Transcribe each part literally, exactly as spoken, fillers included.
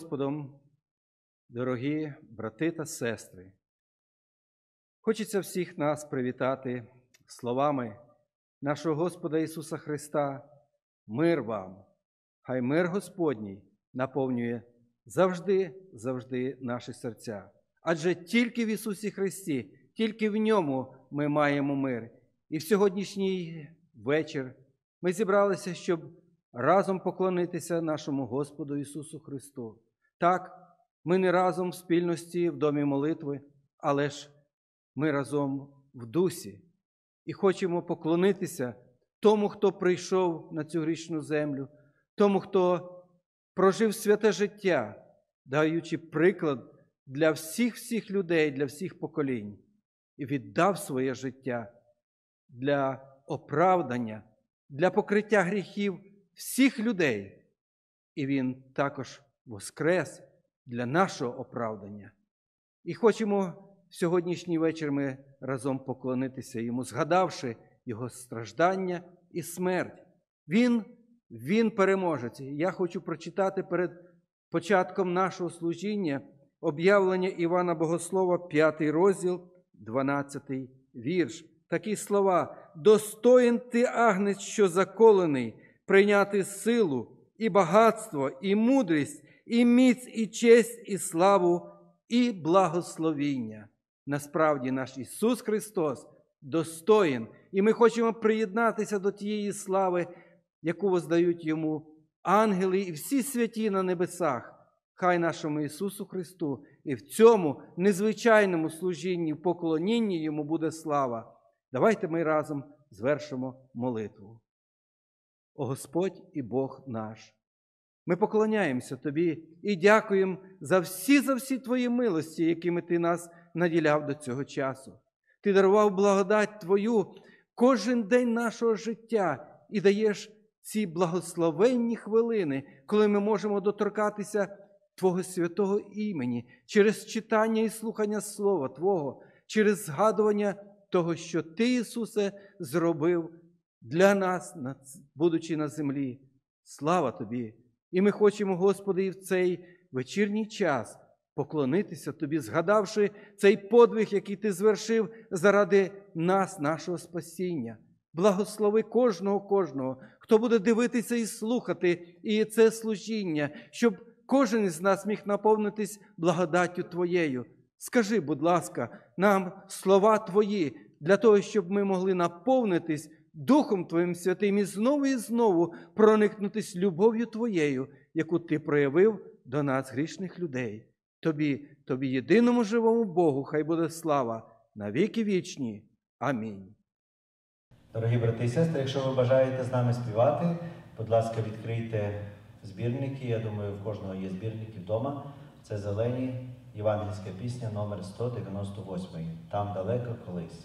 Господом, дорогі брати та сестри, хочеться всіх нас привітати словами нашого Господа Ісуса Христа: «Мир вам!» Хай мир Господній наповнює завжди, завжди наші серця. Адже тільки в Ісусі Христі, тільки в Ньому ми маємо мир. І в сьогоднішній вечір ми зібралися, щоб разом поклонитися нашому Господу Ісусу Христу. Так, ми не разом в спільності в домі молитви, але ж ми разом в дусі. І хочемо поклонитися тому, хто прийшов на цю грішну землю, тому, хто прожив святе життя, даючи приклад для всіх-всіх людей, для всіх поколінь, і віддав своє життя для оправдання, для покриття гріхів всіх людей. І Він також воскрес для нашого оправдання. І хочемо в сьогоднішній вечір ми разом поклонитися Йому, згадавши Його страждання і смерть. Він, Він переможець. Я хочу прочитати перед початком нашого служіння об'явлення Івана Богослова, п'ятий розділ, дванадцятий вірш. Такі слова: «Достоїн ти, Агнець, що заколений, прийняти силу, і багатство, і мудрість, і міць, і честь, і славу, і благословіння». Насправді наш Ісус Христос достоїн, і ми хочемо приєднатися до тієї слави, яку воздають Йому ангели і всі святі на небесах. Хай нашому Ісусу Христу і в цьому незвичайному служінні, в поклонінні Йому буде слава. Давайте ми разом звершимо молитву. О Господь і Бог наш, ми поклоняємося Тобі і дякуємо за всі, за всі Твої милості, якими Ти нас наділяв до цього часу. Ти дарував благодать Твою кожен день нашого життя і даєш ці благословенні хвилини, коли ми можемо доторкатися Твого святого імені через читання і слухання Слова Твого, через згадування того, що Ти, Ісусе, зробив для нас, будучи на землі. Слава Тобі! І ми хочемо, Господи, і в цей вечірній час поклонитися Тобі, згадавши цей подвиг, який Ти звершив заради нас, нашого спасіння. Благослови кожного, кожного, хто буде дивитися і слухати і це служіння, щоб кожен із нас міг наповнитись благодаттю Твоєю. Скажи, будь ласка, нам слова Твої, для того, щоб ми могли наповнитись Духом Твоїм Святим і знову і знову проникнутись любов'ю Твоєю, яку Ти проявив до нас, грішних людей. Тобі, Тобі єдиному живому Богу, хай буде слава на віки вічні. Амінь. Дорогі брати і сестри, якщо ви бажаєте з нами співати, будь ласка, відкрийте збірники. Я думаю, в кожного є збірники вдома. Це зелені, євангельська пісня номер сто дев'яносто восьмий. Там далеко колись.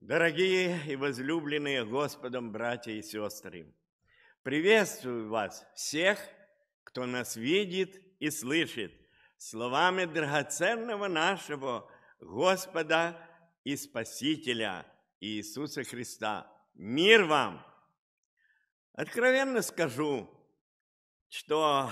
Дорогие и возлюбленные Господом братья и сестры, приветствую вас всех, кто нас видит и слышит, словами драгоценного нашего Господа и Спасителя Иисуса Христа. Мир вам! Откровенно скажу, что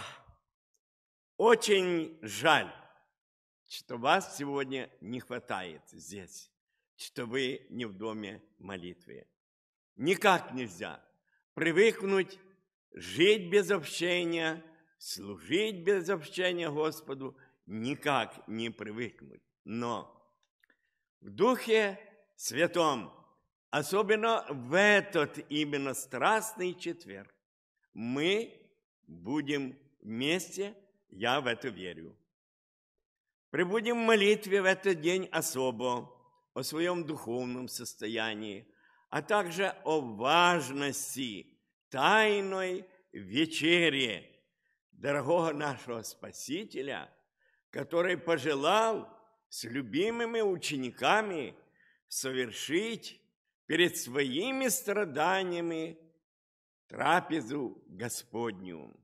очень жаль, что вас сегодня не хватает здесь, что вы не в доме молитвы. Никак нельзя привыкнуть жить без общения, служить без общения Господу, никак не привыкнуть. Но в Духе Святом, особенно в этот именно страстный четверг, мы будем вместе, я в это верю. Прибудем в молитве в этот день особо о своем духовном состоянии, а также о важности тайной вечери дорогого нашего Спасителя, который пожелал с любимыми учениками совершить перед своими страданиями трапезу Господню.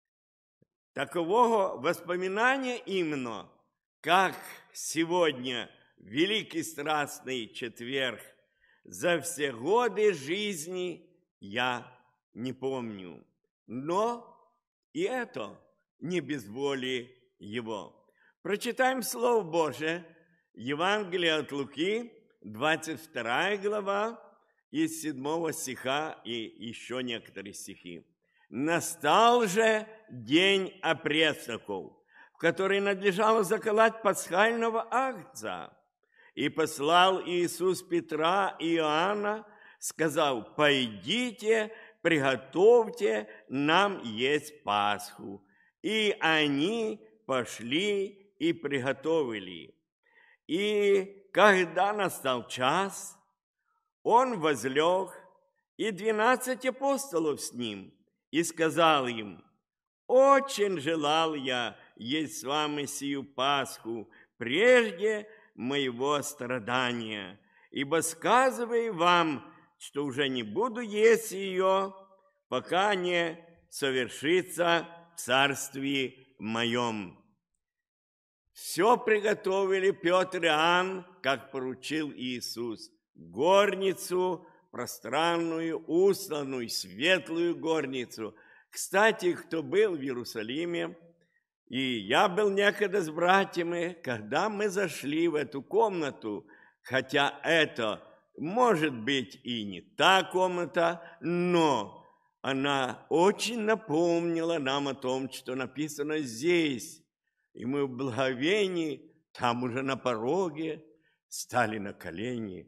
Такового воспоминания именно, как сегодня Великий Страстный Четверг, за все годы жизни я не помню. Но и это не без воли Его. Прочитаем Слово Божие, Евангелие от Луки, двадцать вторая глава, из седьмого стиха и еще некоторые стихи. «Настал же день опресноков, в который надлежало заколоть пасхального агнца. И послал Иисус Петра и Иоанна, сказав: пойдите, приготовьте нам есть Пасху. И они пошли и приготовили. И когда настал час, он возлег, и двенадцать апостолов с ним, и сказал им: очень желал я есть с вами сию Пасху прежде моего страдания, ибо сказываю вам, что уже не буду есть ее, пока не совершится в царстве моем. Все приготовили Петр и Иоанн, как поручил Иисус, горницу пространную, устланную, светлую горницу. Кстати, кто был в Иерусалиме, и я был некогда с братьями, когда мы зашли в эту комнату, хотя это, может быть, и не та комната, но она очень напомнила нам о том, что написано здесь. И мы в благовении, там уже на пороге, стали на колени.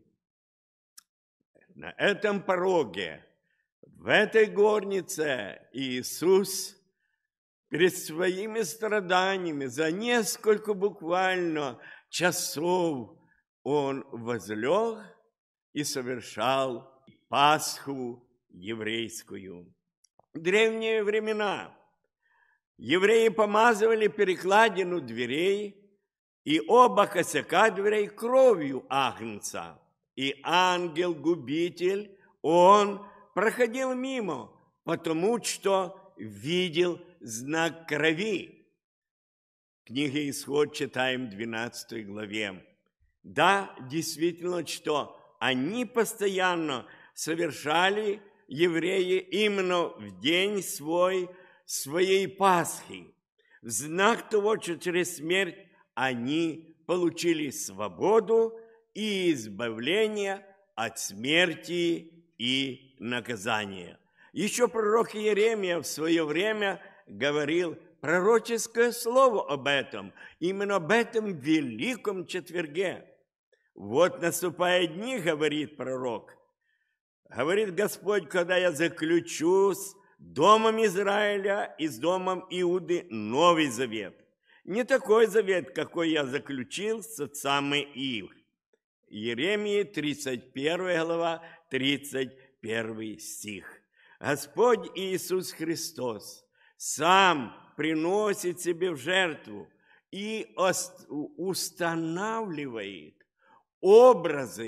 На этом пороге, в этой горнице Иисус перед своими страданиями за несколько буквально часов он возлег и совершал Пасху еврейскую. В древние времена евреи помазывали перекладину дверей и оба косяка дверей кровью агнца. И ангел-губитель, он проходил мимо, потому что видел знак крови. Книга Исход читаем в двенадцатой главе. Да, действительно, что они постоянно совершали, евреи, именно в день свой, своей Пасхи, в знак того, что через смерть они получили свободу и избавление от смерти и наказания. Еще пророк Иеремия в свое время говорил пророческое слово об этом, именно об этом великом четверге. Вот наступают дни, говорит пророк, говорит Господь, когда я заключу с домом Израиля и с домом Иуды новый завет. Не такой завет, какой я заключил с отцами их. Иеремии тридцать первая глава, тридцать первый стих. Господь Иисус Христос сам приносит себе в жертву и устанавливает образы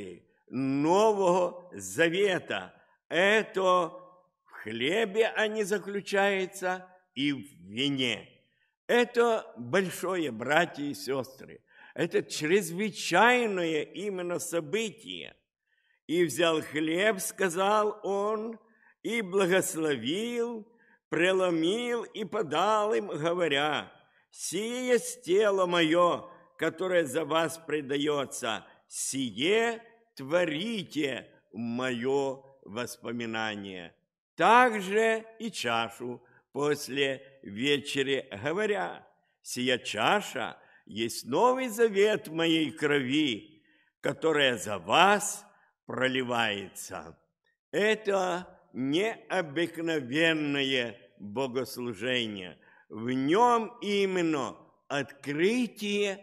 Нового Завета. Это в хлебе они заключаются и в вине. Это большое, братья и сестры. Это чрезвычайное именно событие. И взял хлеб, сказал он, и благословил, преломил и подал им, говоря: «Сие есть тело мое, которое за вас предается, сие творите в мое воспоминание». Также и чашу после вечери, говоря: «Сия чаша есть новый завет в моей крови, которая за вас проливается». Это необыкновенное богослужение. В нем именно открытие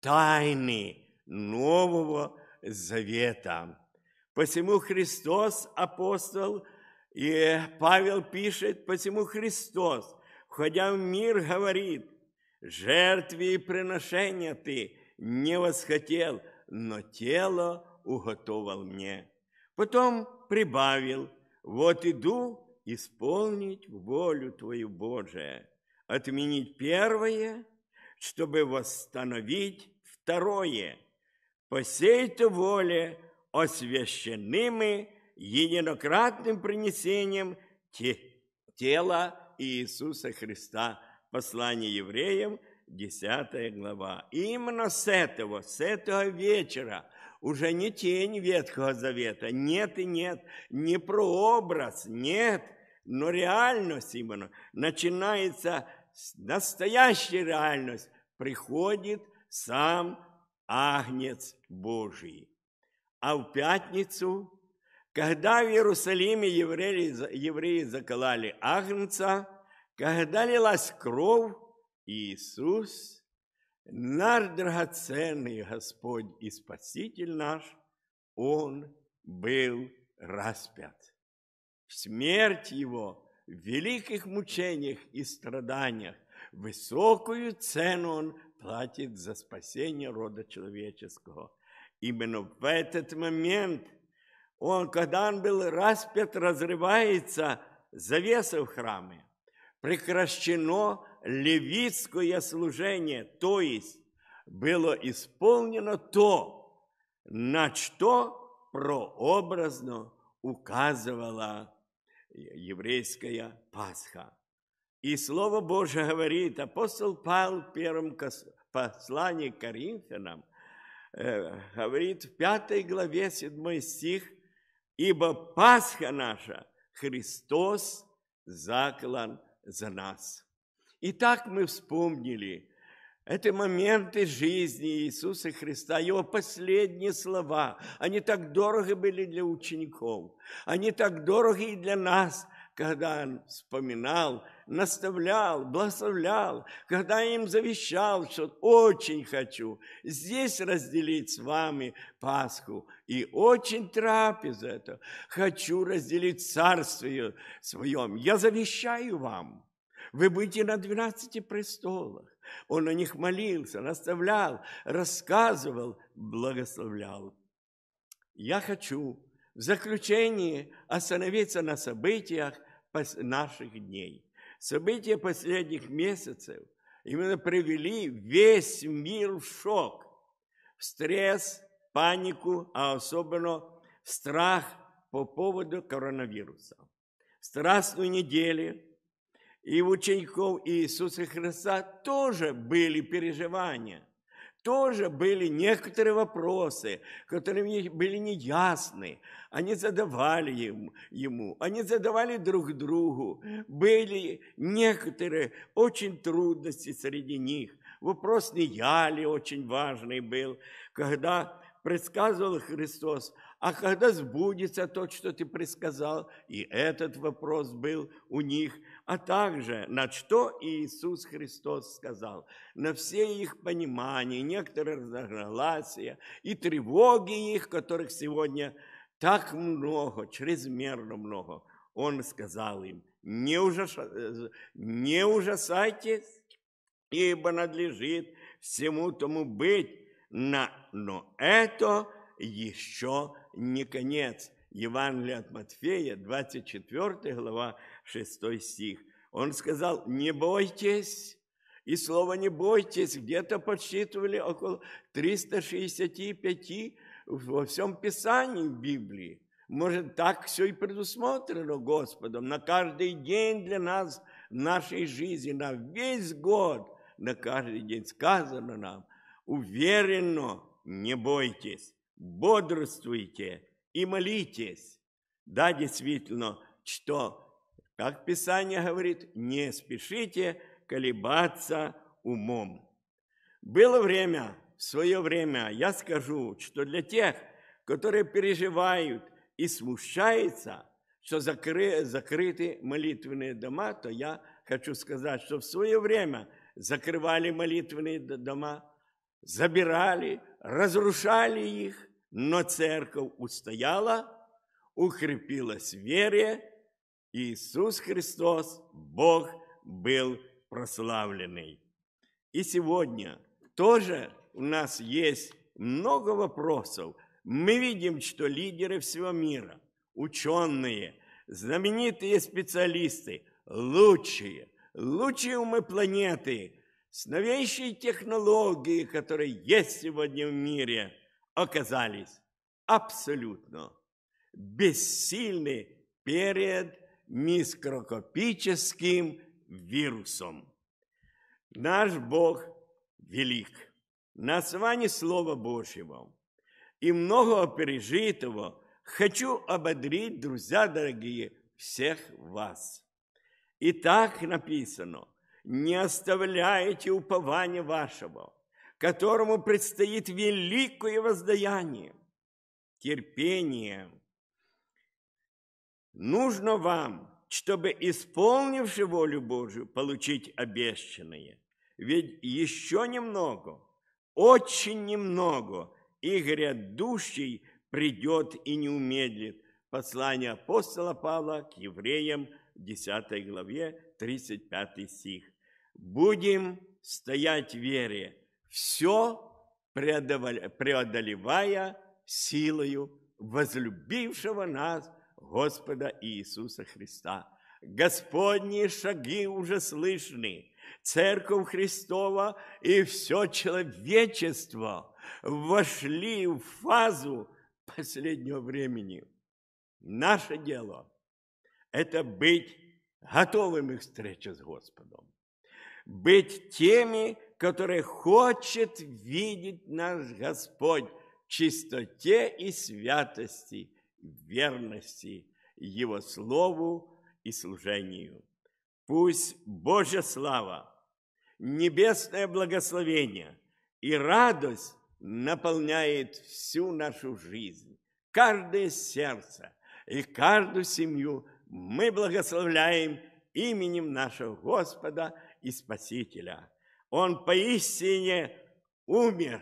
тайны Нового Завета. Посему Христос, апостол, и Павел пишет, посему Христос, входя в мир, говорит: «Жертвы и приношения ты не восхотел, но тело уготовал мне». Потом прибавил: «Вот иду исполнить волю Твою, Божия, отменить первое, чтобы восстановить второе. По сей-то воле освященными единократным принесением те, тела Иисуса Христа». Послание евреям, десятая глава. И именно с этого, с этого вечера уже не тень Ветхого Завета, нет и нет, не прообраз, нет, но реальность именно. Начинается настоящая реальность, приходит сам Агнец Божий. А в пятницу, когда в Иерусалиме евреи, евреи закололи Агнца, когда лилась кровь, Иисус, наш драгоценный Господь и Спаситель наш, Он был распят. Смерть Его в великих мучениях и страданиях, высокую цену Он платит за спасение рода человеческого. Именно в этот момент, он, когда Он был распят, разрывается завеса в храме. Прекращено левитское служение, то есть было исполнено то, на что прообразно указывала еврейская Пасха. И Слово Божие говорит, апостол Павел в первом послании к Коринфянам, э, говорит в пятой главе, седьмой стих: «Ибо Пасха наша, Христос заклан за нас». Итак, мы вспомнили это моменты жизни Иисуса Христа, Его последние слова. Они так дороги были для учеников, они так дороги и для нас, когда Он вспоминал, наставлял, благословлял, когда им завещал, что очень хочу здесь разделить с вами Пасху, и очень трапезу это хочу разделить в Царстве Своем. Я завещаю вам, вы будете на двенадцати престолах. Он о них молился, наставлял, рассказывал, благословлял. Я хочу в заключении остановиться на событиях наших дней. События последних месяцев именно привели весь мир в шок, в стресс, панику, а особенно в страх по поводу коронавируса. В Страстную неделю и у учеников Иисуса Христа тоже были переживания, тоже были некоторые вопросы, которые были неясны. Они задавали ему, ему, они задавали друг другу. Были некоторые очень трудности среди них. Вопрос неяли очень важный был, когда предсказывал Христос, а когда сбудется то, что ты предсказал, и этот вопрос был у них, а также на что Иисус Христос сказал, на все их понимания, некоторые разногласия и тревоги их, которых сегодня так много, чрезмерно много, Он сказал им: не, ужас... не ужасайтесь, ибо надлежит всему тому быть, на... но это еще не конец. Евангелие от Матфея, двадцать четвёртая глава, шестой стих. Он сказал: не бойтесь. И слово «не бойтесь» где-то подсчитывали около триста шестьдесят пять во всем Писании в Библии. Может, так все и предусмотрено Господом на каждый день для нас в нашей жизни, на весь год, на каждый день сказано нам: уверенно не бойтесь, бодрствуйте и молитесь. Да, действительно, что, как Писание говорит, не спешите колебаться умом. Было время, в свое время, я скажу, что для тех, которые переживают и смущаются, что закры, закрыты молитвенные дома, то я хочу сказать, что в свое время закрывали молитвенные дома, забирали, разрушали их, но церковь устояла, укрепилась в вере, и Иисус Христос, Бог, был прославленный. И сегодня тоже у нас есть много вопросов. Мы видим, что лидеры всего мира, ученые, знаменитые специалисты, лучшие, лучшие умы планеты, с новейшей технологией, которые есть сегодня в мире, оказались абсолютно бессильны перед микроскопическим вирусом. Наш Бог велик. На основании Слова Божьего и многого пережитого хочу ободрить, друзья дорогие, всех вас. И так написано: не оставляйте упования вашего, которому предстоит великое воздаяние, терпение. Нужно вам, чтобы, исполнивши волю Божию, получить обещанное. Ведь еще немного, очень немного, и грядущий придет и не умедлит. Послание апостола Павла к евреям, десятой главе, тридцать пятый стих. Будем стоять в вере, все преодолевая силою возлюбившего нас Господа Иисуса Христа. Господние шаги уже слышны. Церковь Христова и все человечество вошли в фазу последнего времени. Наше дело – это быть готовыми к встрече с Господом. Быть теми, которые хочет видеть наш Господь в чистоте и святости, верности Его Слову и служению. Пусть Божья слава, небесное благословение и радость наполняет всю нашу жизнь, каждое сердце и каждую семью. Мы благословляем именем нашего Господа и Спасителя. Он поистине умер,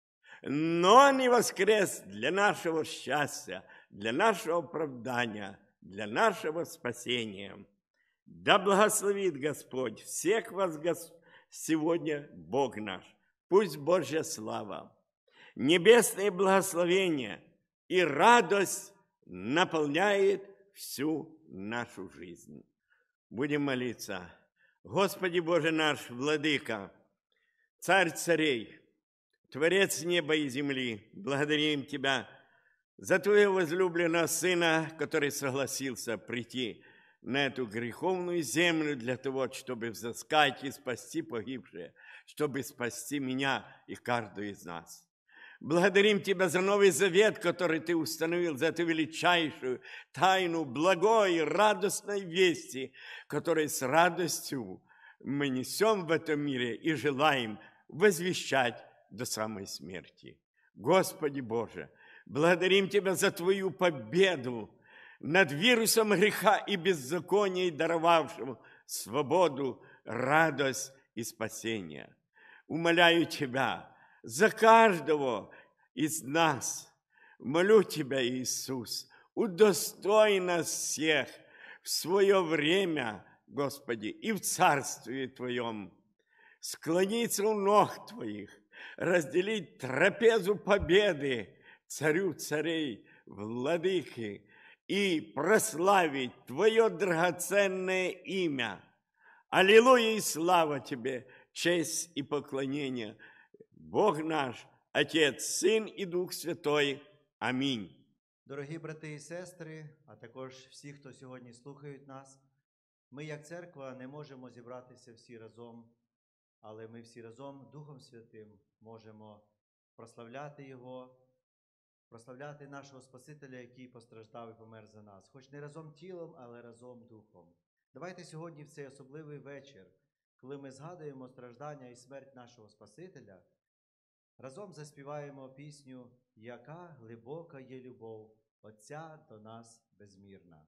но не воскрес для нашего счастья, для нашего оправдания, для нашего спасения. Да благословит Господь всех вас сегодня Бог наш. Пусть Божья слава, небесное благословение и радость наполняет всю нашу жизнь. Будем молиться. Господи Боже наш, Владыка, Царь царей, Творец неба и земли, благодарим Тебя за Твоего возлюбленного Сына, который согласился прийти на эту греховную землю для того, чтобы взыскать и спасти погибшие, чтобы спасти меня и каждого из нас. Благодарим Тебя за Новый Завет, который Ты установил, за эту величайшую тайну благой и радостной вести, которой с радостью мы несем в этом мире и желаем возвещать до самой смерти. Господи Боже, благодарим Тебя за Твою победу над вирусом греха и беззакония, даровавшим свободу, радость и спасение. Умоляю Тебя за каждого из нас. Молю Тебя, Иисус, удостой нас всех в свое время, Господи, и в Царстве Твоем, склониться у ног Твоих, разделить трапезу победы Царю царей, Владыки, и прославить Твое драгоценное имя. Аллилуйя и слава Тебе, честь и поклонение. Бог наш, Отец, Сын и Дух Святой. Амінь. Дорогі брати і сестри, а також всі, хто сьогодні слухають нас, ми, як церква, не можемо зібратися всі разом, але ми всі разом Духом Святим можемо прославляти Його, прославляти нашого Спасителя, який постраждав і помер за нас. Хоч не разом тілом, але разом духом. Давайте сьогодні в цей особливий вечір, коли ми згадуємо страждання і смерть нашого Спасителя, разом заспіваємо пісню «Яка глибока є любов Отця до нас безмірна».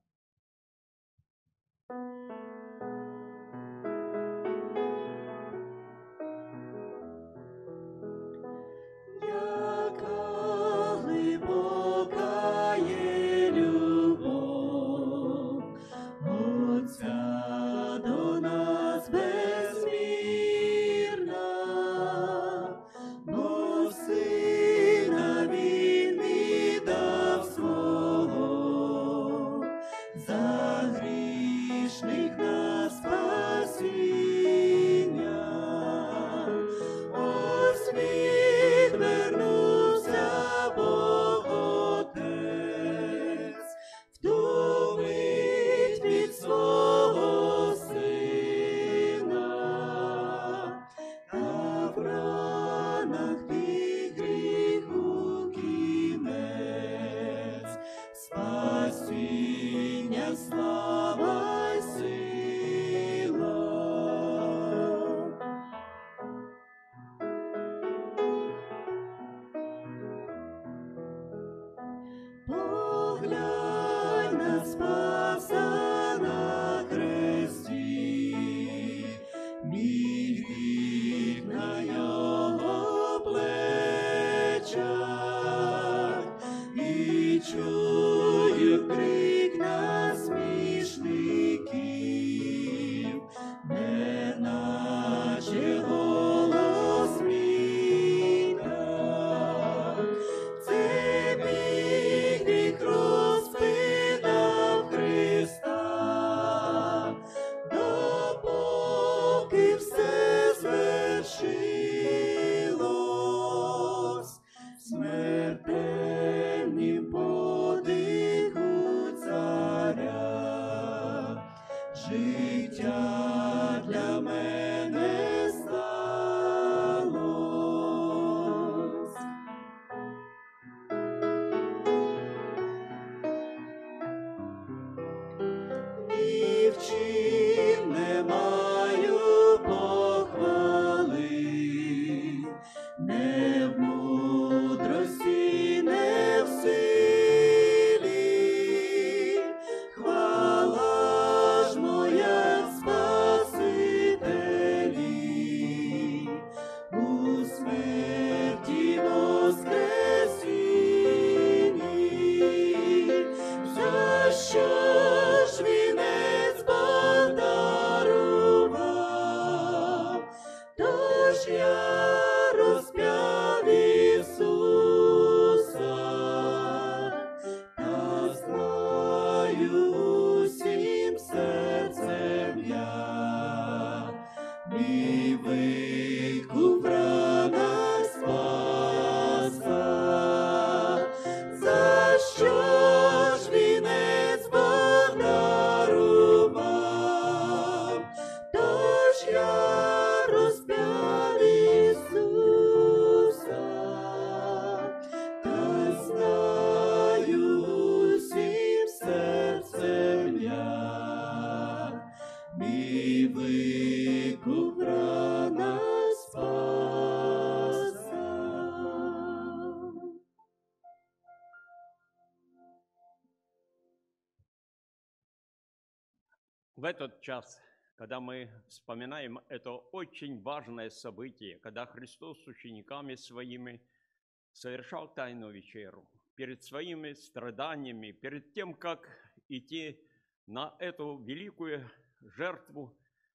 В этот час, когда мы вспоминаем это очень важное событие, когда Христос с учениками своими совершал Тайную вечеру, перед своими страданиями, перед тем, как идти на эту великую жертву,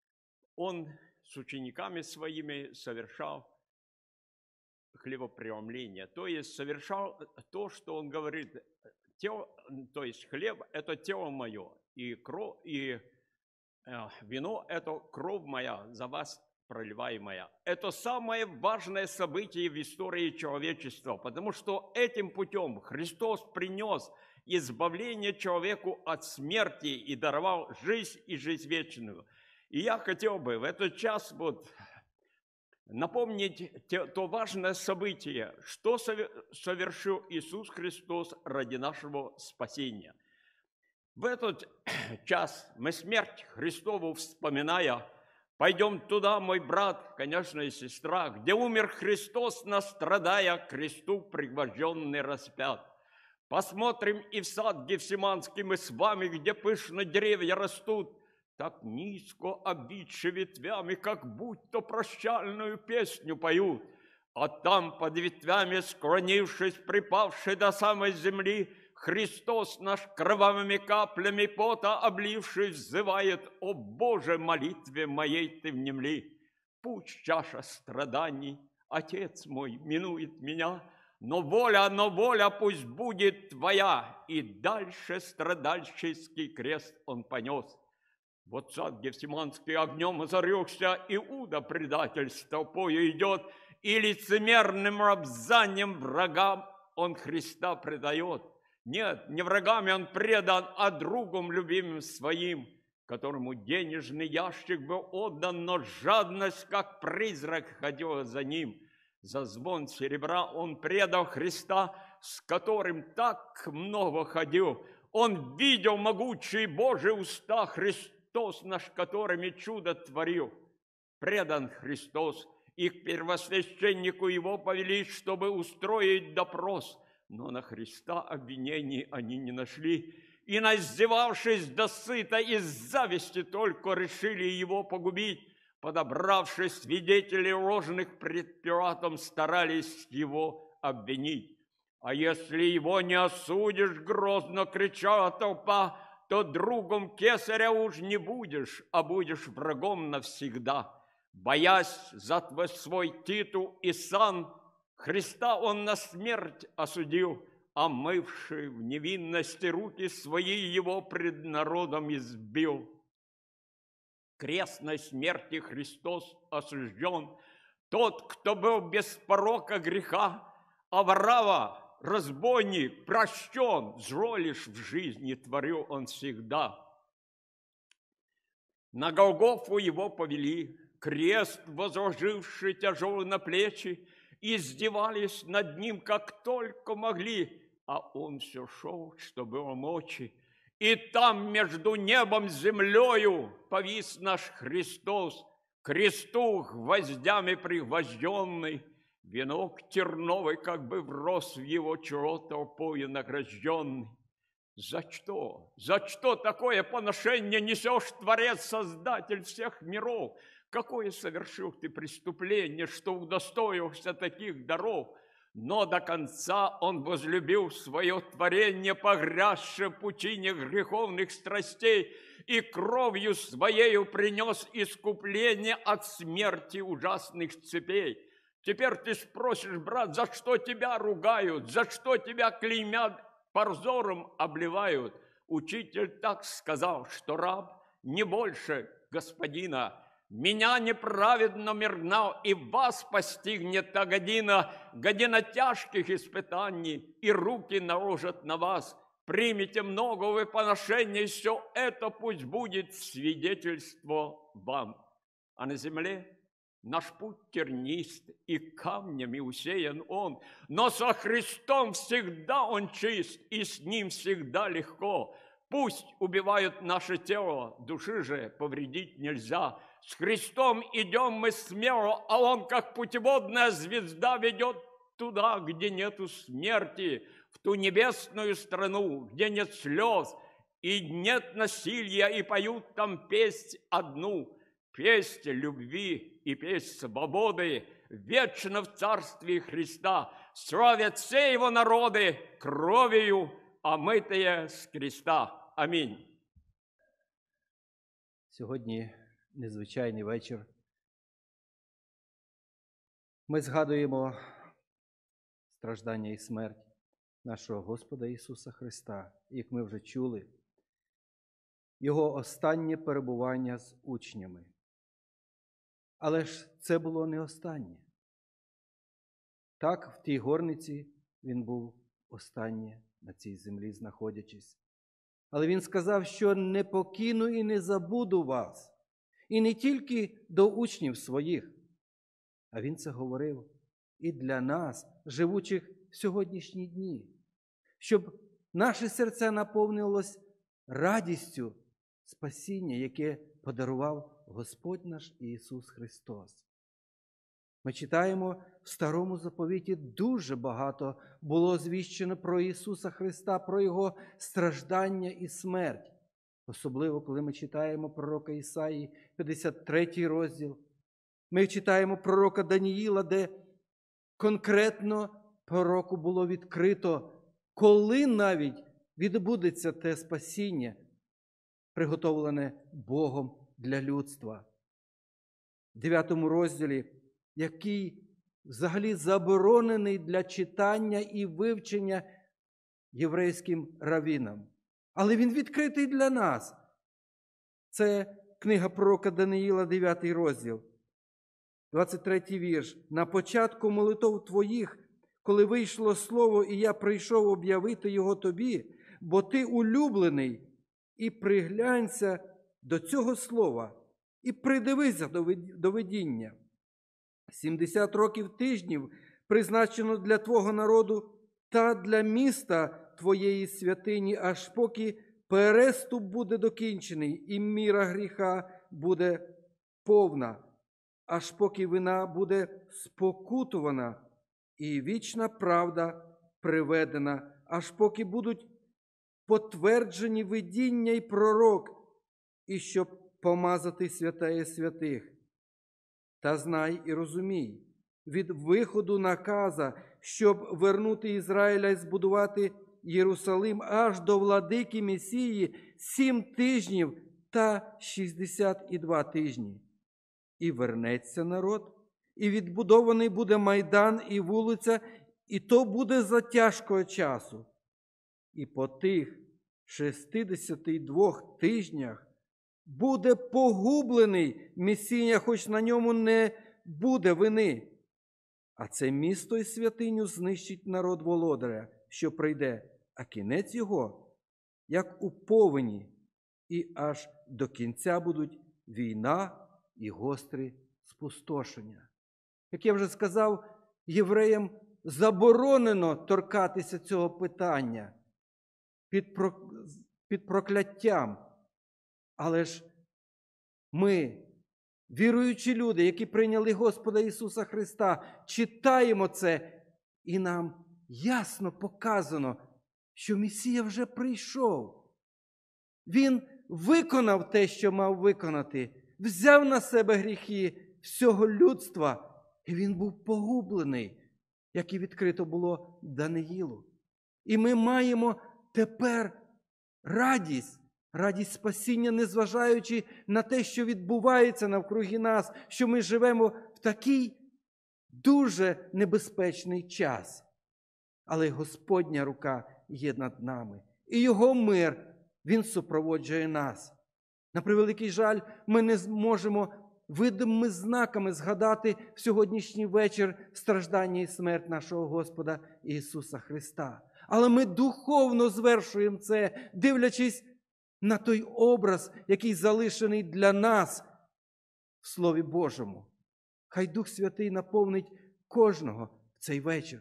Он с учениками своими совершал хлебопреломление, то есть совершал то, что Он говорит: тело, то есть хлеб – это тело мое, и, кровь, и э, вино – это кровь моя, за вас проливаемая. Это самое важное событие в истории человечества, потому что этим путем Христос принес избавление человеку от смерти и даровал жизнь и жизнь вечную. И я хотел бы в этот час вот напомнить те, то важное событие, что совершил Иисус Христос ради нашего спасения. В этот час мы смерть Христову вспоминая, пойдем туда, мой брат, конечно, и сестра, где умер Христос, настрадая, к кресту пригвожденный распят. Посмотрим и в сад Гефсиманский мы с вами, где пышно деревья растут, так низко обвитши ветвями, как будто прощальную песню поют. А там под ветвями, склонившись, припавший до самой земли, Христос наш кровавыми каплями пота облившись, взывает: «О Боже, молитве моей ты внемли! Пусть чаша страданий, Отец мой, минует меня, но воля, но воля пусть будет Твоя!» И дальше страдальческий крест он понес. Вот сад Гефсиманский огнем озарился, Иуда предатель с толпою идет, и лицемерным рабзанием врагам он Христа предает. Нет, не врагами он предан, а другом любимым своим, которому денежный ящик был отдан, но жадность, как призрак, ходила за ним. За звон серебра он предал Христа, с которым так много ходил. Он видел могучие Божьи уста, Христос наш, которыми чудо творил. Предан Христос, и к первосвященнику его повели, чтобы устроить допрос. Но на Христа обвинений они не нашли, и, наиздевавшись досыта, из зависти только решили его погубить. Подобравшись, свидетели ложных пред Пилатом старались его обвинить. «А если его не осудишь, — грозно кричала толпа, — то другом кесаря уж не будешь, а будешь врагом навсегда». Боясь за твой свой титул и сан, Христа он на смерть осудил, омывший в невинности руки свои, его пред народом избил. Крестной смерти Христос осужден, тот, кто был без порока греха, а ворава, разбойник, прощен, зло лишь в жизни творил он всегда. На Голгофу его повели, крест, возложивший тяжелый на плечи, издевались над ним, как только могли, а он все шел, что было мочи. И там между небом и землею повис наш Христос, к кресту гвоздями пригвожденный, венок терновый как бы врос в его чело толпою награжденный. За что? За что такое поношение несешь, Творец, Создатель всех миров? Какое совершил ты преступление, что удостоился таких даров? Но до конца он возлюбил свое творение, погрязшее в пучине греховных страстей, и кровью своею принес искупление от смерти ужасных цепей. Теперь ты спросишь, брат, за что тебя ругают, за что тебя клеймят, позором обливают? Учитель так сказал, что раб не больше господина. Меня неправедно мир гнал, и вас постигнет та година, година тяжких испытаний, и руки наложат на вас. Примите много вы поношений, все это пусть будет свидетельство вам. А на земле наш путь тернист, и камнями усеян он, но со Христом всегда он чист, и с ним всегда легко. Пусть убивают наше тело, души же повредить нельзя. С Христом идем мы смело, а Он, как путеводная звезда, ведет туда, где нету смерти, в ту небесную страну, где нет слез и нет насилия, и поют там песнь одну, песнь любви и песнь свободы, вечно в царстве Христа. Славят все Его народы кровью, омытые с креста. Амінь. Сьогодні незвичайний вечір. Ми згадуємо страждання і смерть нашого Господа Ісуса Христа, як ми вже чули, Його останнє перебування з учнями. Але ж це було не останнє. Так, в тій горниці Він був останнє на цій землі знаходячись. Але Він сказав, що не покину і не забуду вас. І не тільки до учнів своїх, а Він це говорив і для нас, живучих в сьогоднішні дні, щоб наше серце наповнилось радістю спасіння, яке подарував Господь наш Ісус Христос. Ми читаємо, в Старому Заповіті дуже багато було звіщено про Ісуса Христа, про Його страждання і смерть. Особливо, коли ми читаємо пророка Ісаї, п'ятдесят третій розділ. Ми читаємо пророка Даніїла, де конкретно пророку було відкрито, коли навіть відбудеться те спасіння, приготовлене Богом для людства. В дев'ятому розділі, який взагалі заборонений для читання і вивчення єврейським раввінам. Але він відкритий для нас. Це книга пророка Даниїла, дев'ятий розділ, двадцять третій вірш. «На початку молитов твоїх, коли вийшло слово, і я прийшов об'явити його тобі, бо ти улюблений, і приглянься до цього слова, і придивися до видіння. Сімдесят років тижнів призначено для твого народу та для міста твоєї святині, аж поки переступ буде докінчений, і міра гріха буде повна, аж поки вина буде спокутувана, і вічна правда приведена, аж поки будуть потверджені видіння й пророк, і щоб помазати святеє святих. Та знай і розумій, від виходу наказа, щоб вернути Ізраїля і збудувати Єрусалим аж до владики Месії, сім тижнів та шістдесят і два тижні. І вернеться народ, і відбудований буде майдан і вулиця, і то буде за тяжкого часу. І по тих шістдесяти двох тижнях буде погублений Месія, хоч на ньому не буде вини. А це місто і святиню знищить народ володаря, що прийде, а кінець його, як у повені, і аж до кінця будуть війна і гострі спустошення». Як я вже сказав, євреям заборонено торкатися цього питання під, про... під прокляттям. Але ж ми, віруючі люди, які прийняли Господа Ісуса Христа, читаємо це, і нам ясно показано, що Месія вже прийшов. Він виконав те, що мав виконати, взяв на себе гріхи всього людства, і він був погублений, як і відкрито було Даниїлу. І ми маємо тепер радість, радість спасіння, незважаючи на те, що відбувається навкруги нас, що ми живемо в такий дуже небезпечний час. Але Господня рука є над нами. І Його мир, Він супроводжує нас. На превеликий жаль, ми не зможемо видимими знаками згадати в сьогоднішній вечір страждання і смерть нашого Господа Ісуса Христа. Але ми духовно звершуємо це, дивлячись на той образ, який залишений для нас в Слові Божому. Хай Дух Святий наповнить кожного в цей вечір.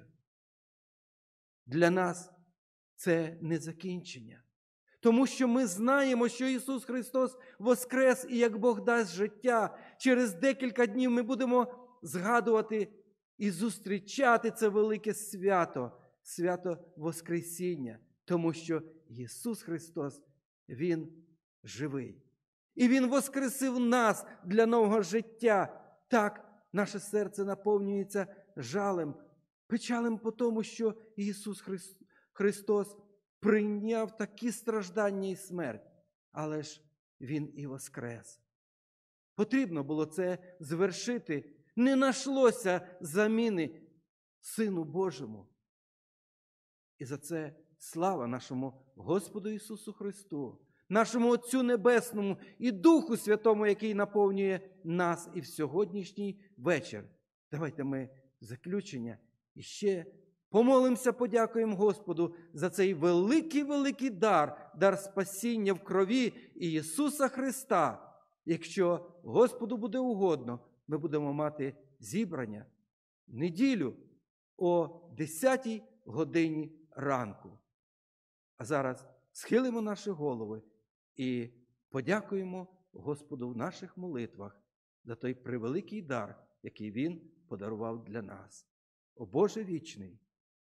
Для нас це не закінчення. Тому що ми знаємо, що Ісус Христос воскрес, і як Бог дасть життя, через декілька днів ми будемо згадувати і зустрічати це велике свято, свято Воскресіння. Тому що Ісус Христос, Він живий. І Він воскресив нас для нового життя. Так, наше серце наповнюється жалем, печалем по тому, що Ісус Христос прийняв такі страждання і смерть, але ж Він і воскрес. Потрібно було це звершити. Не нашлося заміни Сину Божому. І за це слава нашому Господу Ісусу Христу, нашому Отцю Небесному і Духу Святому, який наповнює нас і в сьогоднішній вечір. Давайте ми в заключення і ще помолимося, подякуємо Господу за цей великий-великий дар, дар спасіння в крові Ісуса Христа. Якщо Господу буде угодно, ми будемо мати зібрання в неділю о десятій годині ранку. А зараз схилимо наші голови і подякуємо Господу в наших молитвах за той превеликий дар, який Він подарував для нас. О Боже вічний,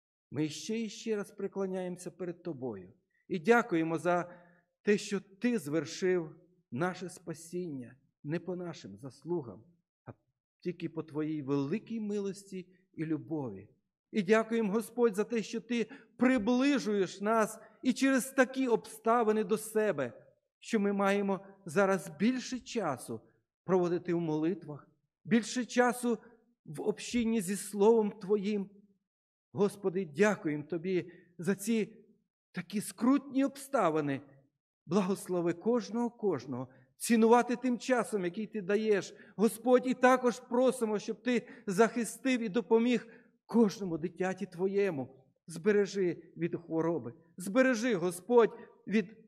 ми ще і ще раз преклоняємося перед Тобою і дякуємо за те, що Ти звершив наше спасіння не по нашим заслугам, а тільки по Твоїй великій милості і любові. І дякуємо, Господь, за те, що Ти приближуєш нас і через такі обставини до себе, що ми маємо зараз більше часу проводити в молитвах, більше часу в общенні зі Словом Твоїм. Господи, дякуємо Тобі за ці такі скрутні обставини. Благослови кожного, кожного, цінувати тим часом, який Ти даєш. Господь, і також просимо, щоб Ти захистив і допоміг кожному дитяті Твоєму. Збережи від хвороби, збережи, Господь, від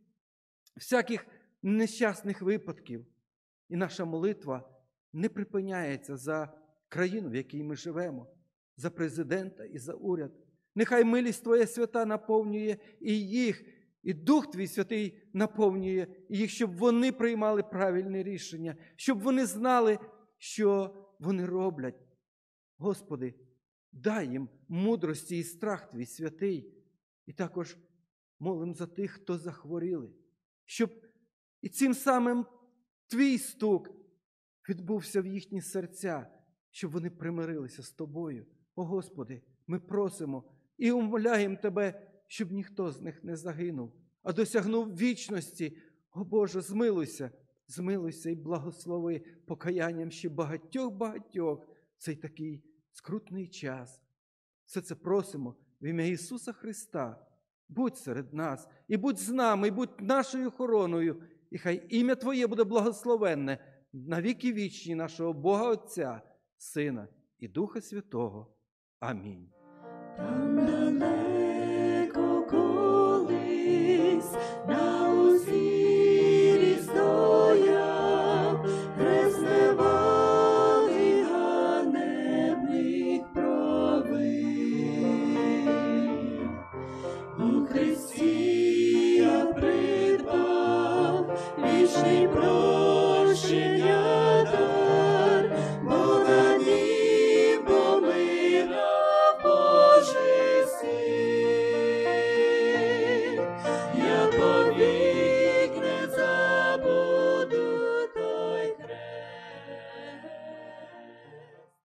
всяких нещасних випадків. І наша молитва не припиняється за країну, в якій ми живемо, за президента і за уряд. Нехай милість Твоя свята наповнює і їх, і Дух Твій Святий наповнює їх, щоб вони приймали правильне рішення, щоб вони знали, що вони роблять. Господи, дай їм мудрості і страх Твій святий. І також молим за тих, хто захворіли, щоб і цим самим Твій стук відбувся в їхні серця, щоб вони примирилися з Тобою. О Господи, ми просимо і умоляємо Тебе, щоб ніхто з них не загинув, а досягнув вічності. О Боже, змилуйся, змилуйся і благослови покаянням ще багатьох-багатьох цей такий скрутний час. Все це просимо в ім'я Ісуса Христа. Будь серед нас, і будь з нами, і будь нашою охороною, і хай ім'я Твоє буде благословенне на віки вічні нашого Бога Отця, Сина і Духа Святого. Амінь. Там далеко колись на